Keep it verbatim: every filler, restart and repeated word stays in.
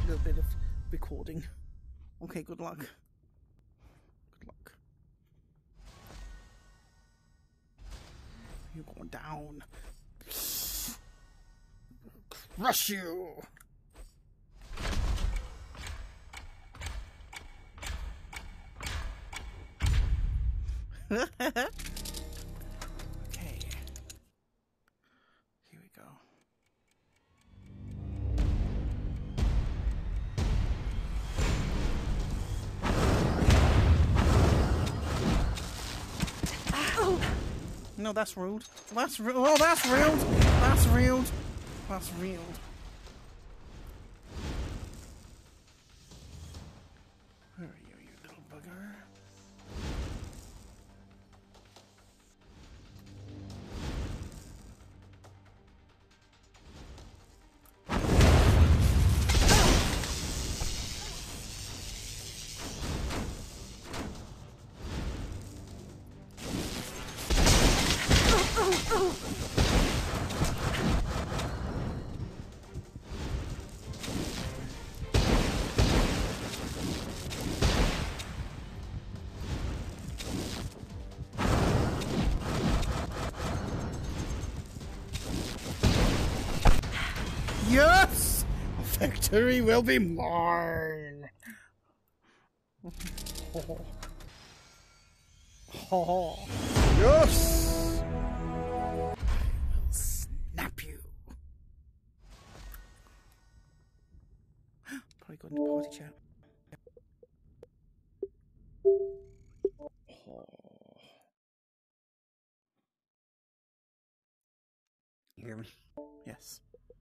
little bit of recording. Okay, good luck. Good luck. You're going down. Crush you. Okay. Here we go. Ow! No, that's rude. That's rude. Oh, that's rude. That's rude. That's rude. Where are you, you little bugger? Yes! Victory will be mine! Oh. Oh. Yes! I will snap you. Probably go into party chat. Oh. You hear me? Yes.